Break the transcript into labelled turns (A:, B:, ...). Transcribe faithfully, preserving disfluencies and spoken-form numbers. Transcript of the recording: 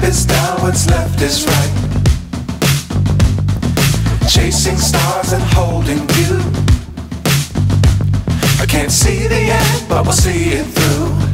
A: is down, what's left is right. Chasing stars and holding you. I can't see the end, but we'll see it through.